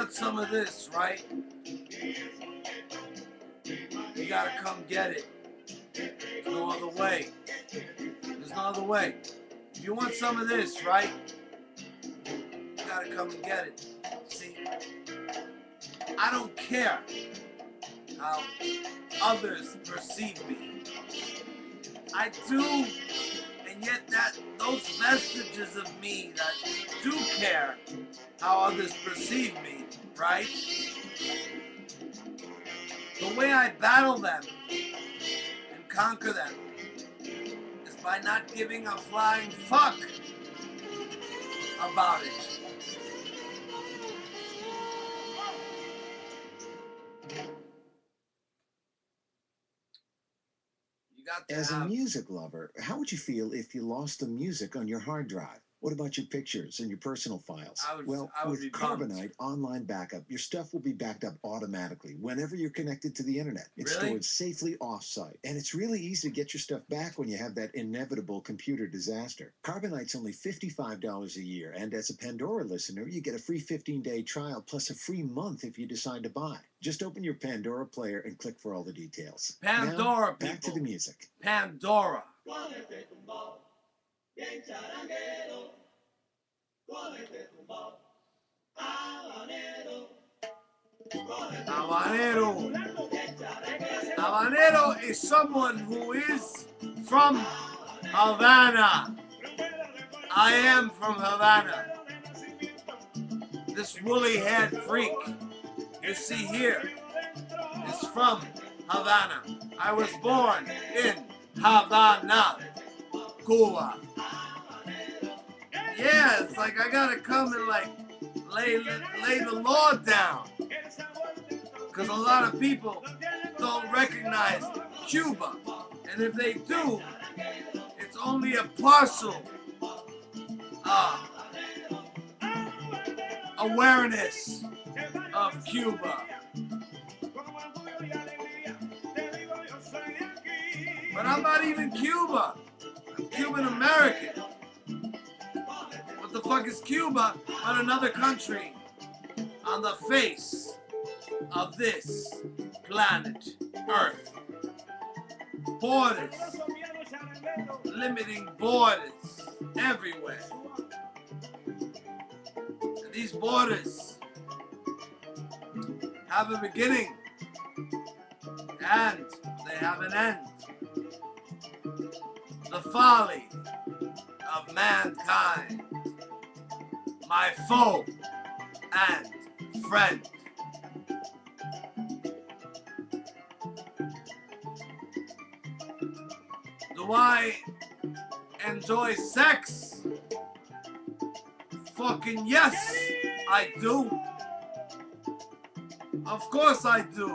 want some of this, right? You gotta come get it. There's no other way. There's no other way. If you want some of this, right? You gotta come and get it. See? I don't care how others perceive me. I do, and yet those vestiges of me that do care how others perceive me, right? The way I battle them and conquer them is by not giving a flying fuck about it. As a music lover, how would you feel if you lost the music on your hard drive? What about your pictures and your personal files? With Carbonite Online Backup, your stuff will be backed up automatically whenever you're connected to the internet. It's stored safely off-site, and it's really easy to get your stuff back when you have that inevitable computer disaster. Carbonite's only $55 a year, and as a Pandora listener, you get a free 15-day trial plus a free month if you decide to buy. Just open your Pandora player and click for all the details. Pandora, now, back to the music. Pandora. Habanero. Habanero is someone who is from Havana. I am from Havana. This woolly-haired freak you see here is from Havana. I was born in Havana, Cuba. Yeah, it's like I gotta come and like lay the law down, because a lot of people don't recognize Cuba, and if they do, it's only a partial awareness of Cuba. But I'm not even Cuba. I'm Cuban American. What the fuck is Cuba but another country on the face of this planet Earth? Borders, limiting borders everywhere. And these borders have a beginning and they have an end. The folly of mankind, my foe and friend. Do I enjoy sex? Fucking yes, I do. Of course I do.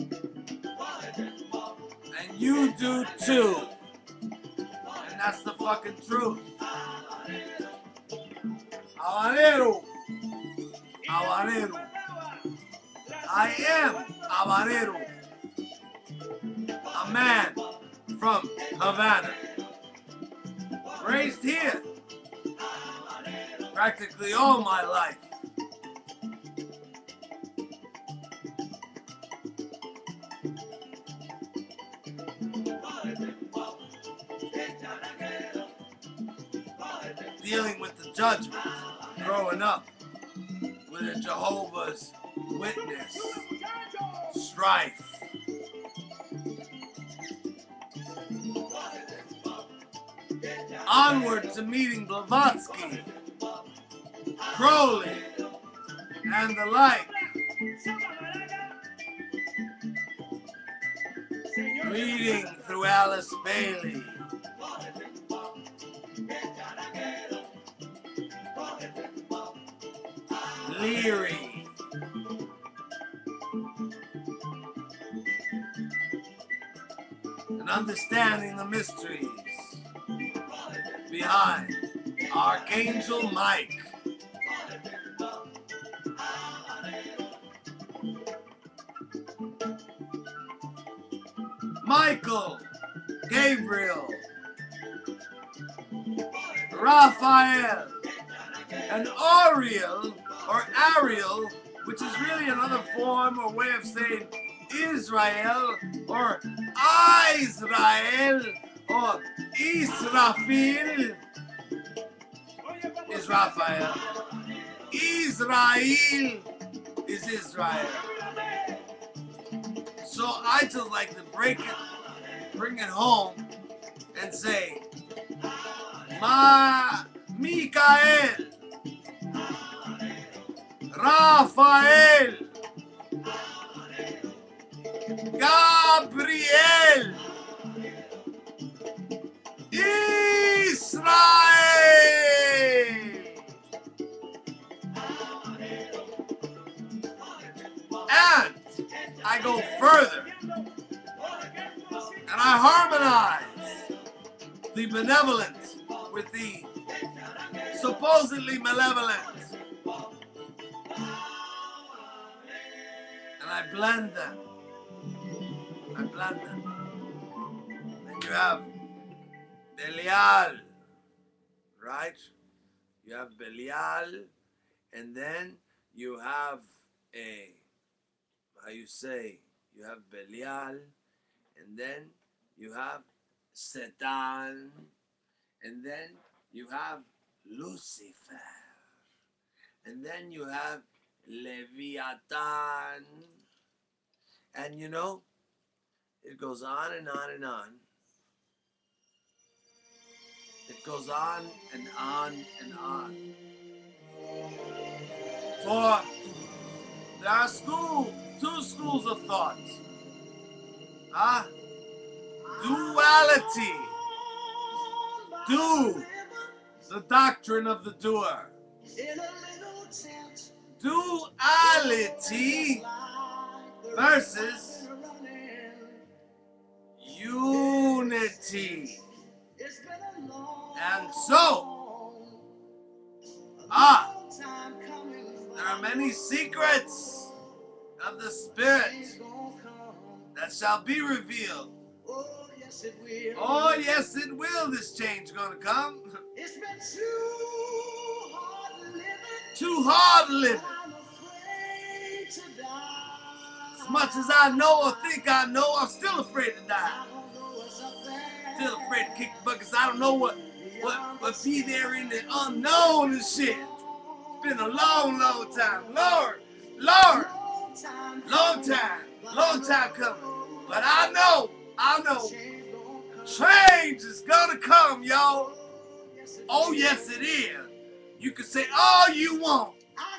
And you do too. And that's the fucking truth. Habanero. Habanero. I am habanero. A man from Havana. Raised here. Practically all my life. Dealing with the judgment, growing up with a Jehovah's Witness, strife. Onward to meeting Blavatsky, Crowley, and the like. Reading through Alice Bailey. Leary. And understanding the mysteries behind Archangel Mike. Michael, Gabriel, Raphael, and Ariel, which is really another form or way of saying Israel or Israel or Israfil is Raphael. Israel is Israel. So I just like to bring it home and say, Mikael, Raphael, Gabriel, Israel. And I go further and I harmonize the benevolent with the supposedly malevolent. And I blend them. And you have Belial, right? You have Belial, and then you have you have Belial, and then you have Satan, and then you have Lucifer, and then you have Leviathan, and you know, it goes on and on and on. It goes on and on and on. For there are two schools of thought. Duality. Do, the doctrine of the doer. Duality versus unity. And so, there are many secrets of the Spirit that shall be revealed. Oh, yes, it will. Oh, yes, it will. This change gonna come. It's been too hard living. I'm afraid to die. As much as I know or think I know, I'm still afraid to die. Still afraid to kick the bucket. I don't know what be there in the unknown and shit. It's been a long time. Lord, long time coming. But I know, change is gonna come, y'all. Oh, yes, it is. You can say all you want.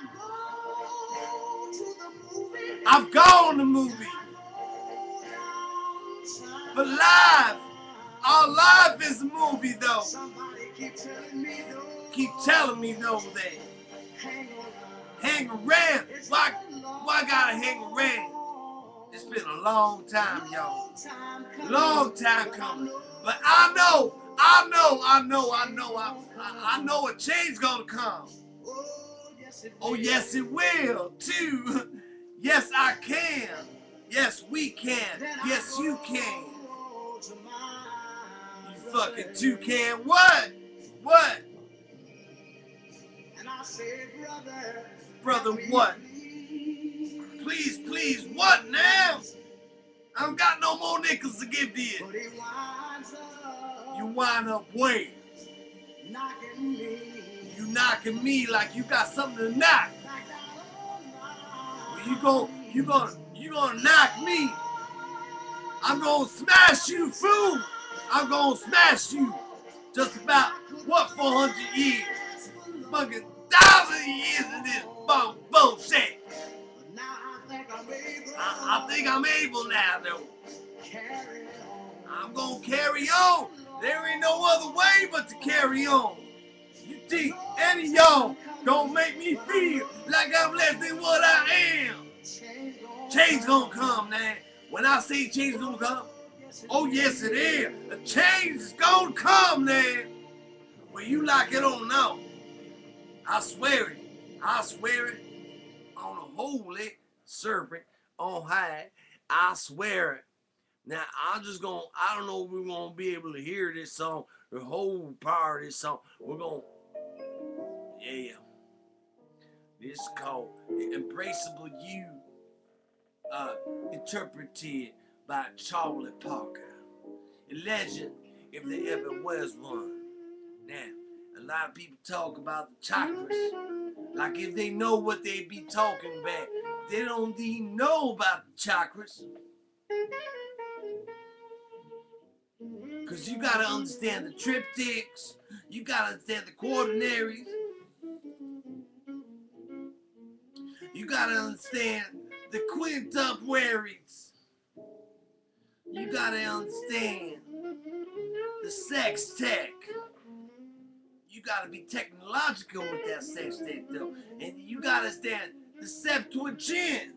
I've gone to the movie. But our life is a movie, though. Keep telling me though that hang around. Why gotta hang around? It's been a long time, y'all. Long time coming. But I know a change gonna come. Oh, yes, it will, too. Yes, I can. Yes, we can. Yes, you can. You fucking two can. What? And I said, brother, what? Please, what now? I don't got no more nickels to give to you. You wind up where? You knocking me like you got something to knock. Well, you gonna knock me. I'm gonna smash you, fool. I'm gonna smash you. Just about, 400 years? Fucking 1,000 years of this bullshit. I think I'm able now, though. I'm gonna carry on. There ain't no other way but to carry on. You think any of y'all gonna make me feel like I'm less than what I am? Change gonna come, man. When I say change gonna come, oh yes it is. A change is gonna come, man. Well, you like it or no, I swear it on a holy serpent on high. I swear it. Now, I don't know if we're going to be able to hear this song, the whole part of this song. We're going, yeah. This is called Embraceable You, interpreted by Charlie Parker, a legend if there ever was one. Now, a lot of people talk about the chakras, like if they know what they be talking about. They don't even know about the chakras. Because you got to understand the triptychs, you got to understand the quaternaries, you got to understand the quintuplets, you got to understand the sextet. You got to be technological with that sextet though. And you got to understand the Septuagint.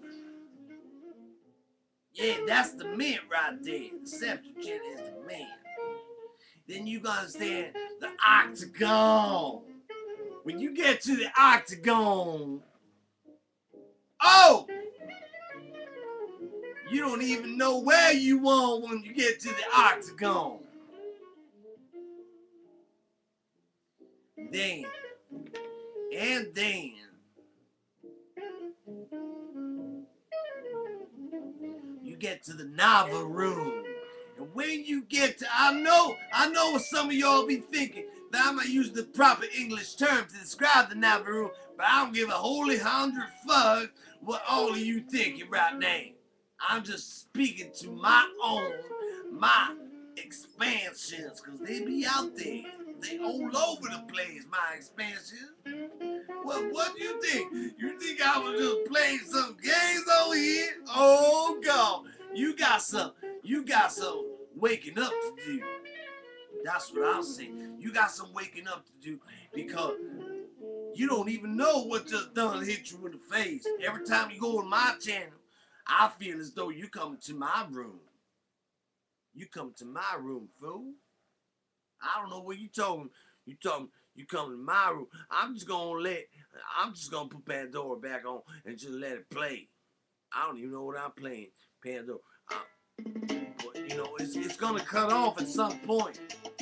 Yeah, that's the mint right there. The Septuagint is the mint. Then you gotta understand the octagon. When you get to the octagon, oh! You don't even know where you are when you get to the octagon. Then, you get to the Nava room. And when you get to, I know what some of y'all be thinking, that I might use the proper English term to describe the Nava room, but I don't give a holy 100 fucks what all of you thinking right now. I'm just speaking to my expansions, because they be out there. They all over the place, my expansions. Well, what do you think? You think I was just playing some games over here? Oh, God. You got some waking up to do. That's what I'll say. You got some waking up to do, because you don't even know what just done hit you in the face. Every time you go on my channel, I feel as though you come to my room. You come to my room, fool. I don't know what you talking. You come to my room. I'm just gonna put Pandora back on and just let it play. I don't even know what I'm playing, Pandora. But you know, it's gonna cut off at some point.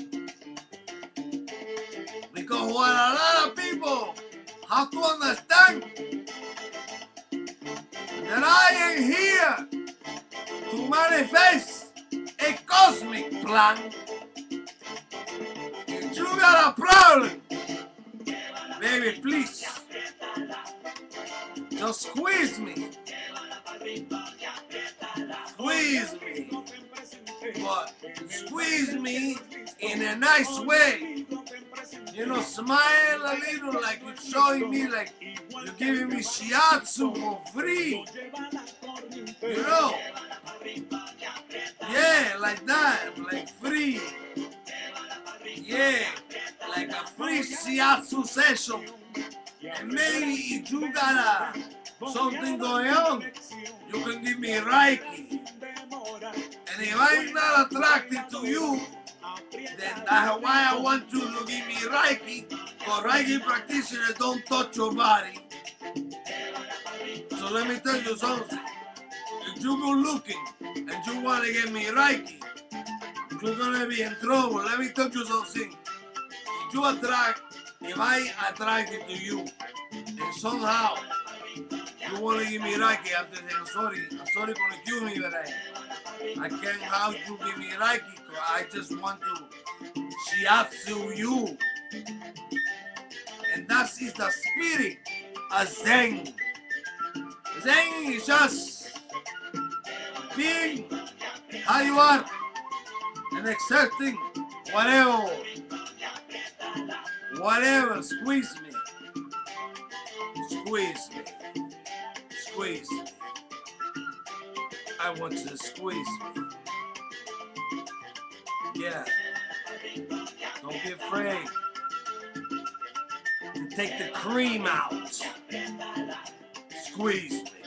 Because what a lot of people have to understand that I am here to manifest a cosmic plan. If you got a problem, baby, please, just squeeze me. Squeeze me. But squeeze me in a nice way. You know, smile a little, like you're showing me, like you're giving me shiatsu for free. You know? Yeah, like that, like free. Yeah, like a free shiatsu session. And maybe if you got something going on, you can give me Reiki. And if I'm not attracted to you, then that's why I want you to give me Reiki, because Reiki practitioners don't touch your body. So let me tell you something. If you go looking and you want to give me Reiki, you're going to be in trouble. Let me tell you something. If I attracted to you, and somehow you want to give me Reiki, I have to say, I'm sorry for accusing me, but I can't have you give me Reiki. I just want to shiatsu you. And that is the spirit of Zen. Zen is just being how you are and accepting whatever, squeeze me. I want you to squeeze me. Yeah. Don't be afraid to take the cream out. Squeeze me.